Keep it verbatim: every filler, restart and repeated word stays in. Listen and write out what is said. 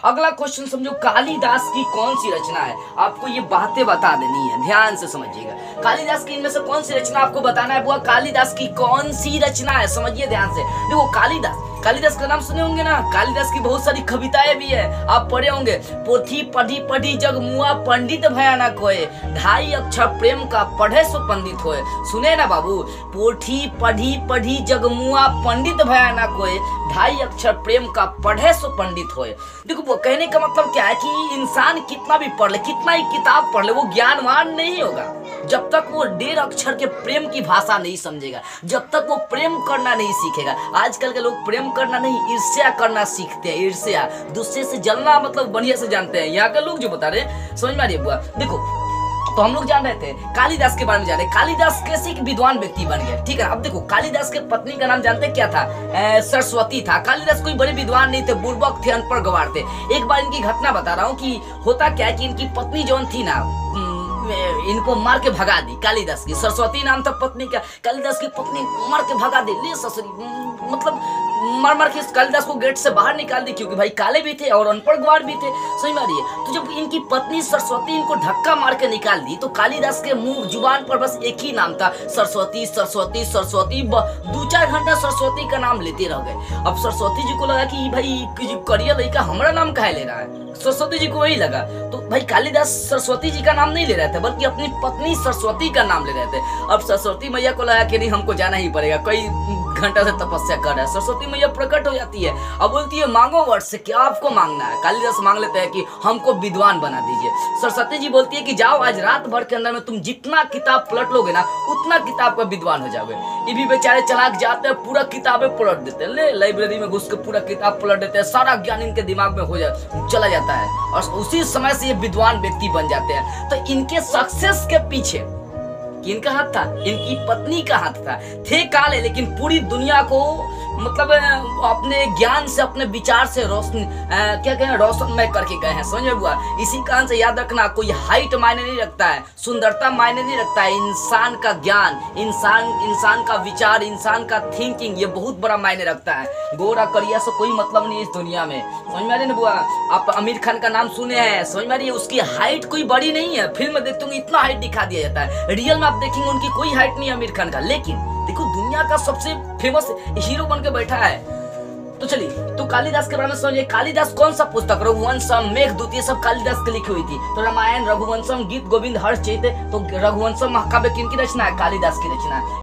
अगला क्वेश्चन समझो, कालिदास की कौन सी रचना है? आपको ये बातें बता देनी है, ध्यान से समझिएगा। कालिदास की इनमें से कौन सी रचना आपको बताना है? बुआ कालिदास की कौन सी रचना है, समझिए ध्यान से। देखो कालिदास, कालिदास का नाम सुने होंगे ना, कालिदास की बहुत सारी कविताएं भी है, आप पढ़े होंगे। पोथी पढ़ी पढ़ी जग मुआ, पंडित भयानक होए, ढाई अक्षर प्रेम का पढ़े सो पंडित होए। सुने ना बाबू, पोथी पढ़ी पढ़ी जग मुआ, पंडित भयानक होए, ढाई अक्षर प्रेम का पढ़े सो पंडित होए। देखो वो कहने का मतलब क्या है कि इंसान कितना भी पढ़ ले, कितना ही किताब पढ़ ले, वो ज्ञानवान नहीं होगा जब तक वो डेढ़ अक्षर के प्रेम की भाषा नहीं समझेगा, जब तक वो प्रेम करना नहीं सीखेगा। आजकल के लोग प्रेम करना नहीं, ईर्ष्या करना सीखते हैं। ईर्ष्या, दूसरे से जलना मतलब बढ़िया से जानते हैं। यहाँ के लोग जो बता रहे हैं, समझ में आ रही है बुआ? देखो तो हम लोग जान रहे थे कालिदास के बारे में, जान रहे कालिदास कैसे एक विद्वान व्यक्ति बन गया, ठीक है। अब देखो कालिदास के पत्नी का नाम जानते क्या था? सरस्वती था। कालिदास कोई बड़े विद्वान नहीं थे, बुर्बक थे, अनपढ़ गवार थे। एक बार इनकी घटना बता रहा हूँ कि होता क्या कि इनकी पत्नी जौन थी ना, इनको मार के भगा दी। कालिदास की सरस्वती नाम था पत्नी का, कालिदास की पत्नी मार के भगा दी, ले ससुरी, मतलब मार मार के कालिदास को गेट से बाहर निकाल दी, क्योंकि भाई काले भी थे और अनपढ़ गवार भी थे, समझ में आ रही है। तो जब इनकी पत्नी सरस्वती इनको धक्का मार के निकाल दी, तो कालिदास के मुंह जुबान पर बस एक ही नाम था, सरस्वती सरस्वती सरस्वती। दो चार घंटा सरस्वती का नाम लेते रह गए। अब सरस्वती जी को लगा कि भाई करिया लड़का हमारा नाम काहे ले रहा है, सरस्वती जी को वही लगा। तो भाई कालिदास सरस्वती जी का नाम नहीं ले रहे थे, बल्कि अपनी पत्नी सरस्वती का नाम ले रहे थे। अब सरस्वती मैया को लगा कि नहीं हमको जाना ही पड़ेगा, कई घंटा से तपस्या कर रहा है। सरस्वती मैया प्रकट हो जाती है, अब बोलती है मांगो वर से, क्या आपको मांगना है? कालिदास मांग लेते हैं कि हमको विद्वान बना दीजिए। सरस्वती जी बोलती है कि जाओ आज रात भर के अंदर में तुम जितना किताब पलट लोगे ना, उतना किताब का विद्वान हो जाओगे। ये भी बेचारे चलाक जाते हैं, पूरा किताबें पलट देते हैं, ले लाइब्रेरी में घुस के पूरा किताब पलट देते हैं, सारा ज्ञान इनके दिमाग में हो जा चला जाता है और उसी समय से ये विद्वान व्यक्ति बन जाते हैं। तो इनके सक्सेस के पीछे किनका हाथ था? इनकी पत्नी का हाथ था। थे काले लेकिन पूरी दुनिया को मतलब अपने ज्ञान से, अपने विचार से रोशन क्या कहें रोशनमय करके गए हैं, समझ में हुआ? इसी कारण से याद रखना, कोई हाइट मायने नहीं रखता है, सुंदरता मायने नहीं रखता है, इंसान का ज्ञान, इंसान इंसान का विचार, इंसान का थिंकिंग, ये बहुत बड़ा मायने रखता है। गोरा करिया से कोई मतलब नहीं इस दुनिया में, समझ में आ रही है ना बुआ? आप आमिर खान का नाम सुने हैं, समझ में आ रही है? उसकी हाइट कोई बड़ी नहीं है, फिल्म में देखते होंगे इतना हाइट दिखा दिया जाता है, रियल में आप देखेंगे उनकी कोई हाइट नहीं है आमिर खान का, लेकिन देखो दुनिया का सबसे फेमस हीरो बन के बैठा है। तो चलिए, तो कालिदास के बारे में समझिए। कालिदास कौन सा पुस्तक? रघुवंशम, मेघदूत, ये सब कालिदास की लिखी हुई थी। तो रामायण, रघुवंशम, गीत गोविंद, हर्षचरित, तो रघुवंशम महाकाव्य किनकी रचना है? कालिदास की रचना है।